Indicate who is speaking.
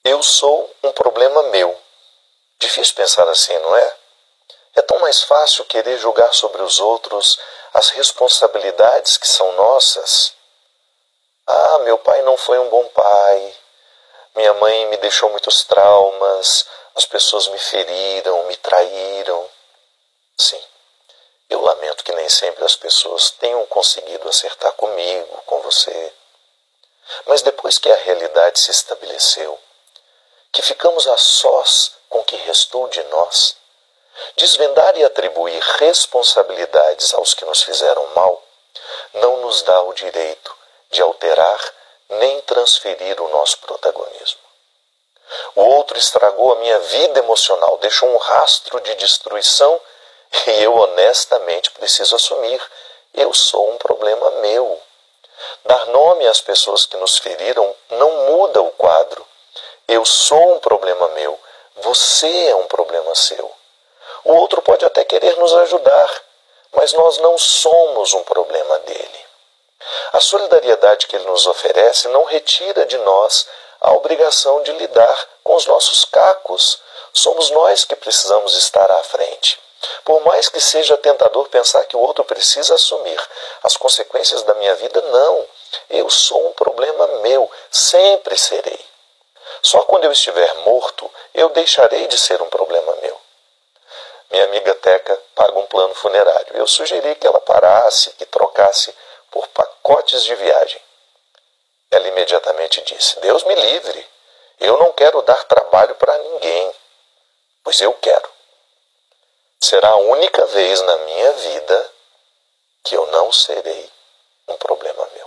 Speaker 1: Eu sou um problema meu. Difícil pensar assim, não é? É tão mais fácil querer julgar sobre os outros as responsabilidades que são nossas. Ah, meu pai não foi um bom pai. Minha mãe me deixou muitos traumas. As pessoas me feriram, me traíram. Sim, eu lamento que nem sempre as pessoas tenham conseguido acertar comigo, com você. Mas depois que a realidade se estabeleceu, que ficamos a sós com o que restou de nós, desvendar e atribuir responsabilidades aos que nos fizeram mal não nos dá o direito de alterar nem transferir o nosso protagonismo. O outro estragou a minha vida emocional, deixou um rastro de destruição e eu honestamente preciso assumir. Eu sou um problema meu. Dar nome às pessoas que nos feriram não muda o quadro. Eu sou um problema meu. Você é um problema seu. O outro pode até querer nos ajudar, mas nós não somos um problema dele. A solidariedade que ele nos oferece não retira de nós a obrigação de lidar com os nossos cacos. Somos nós que precisamos estar à frente. Por mais que seja tentador pensar que o outro precisa assumir as consequências da minha vida, não. Eu sou um problema meu, sempre serei. Só quando eu estiver morto, eu deixarei de ser um problema meu. Minha amiga Teca paga um plano funerário. Eu sugeri que ela parasse e trocasse por pacotes de viagem. Ela imediatamente disse: Deus me livre, eu não quero dar trabalho para ninguém, pois eu quero. Será a única vez na minha vida que eu não serei um problema meu.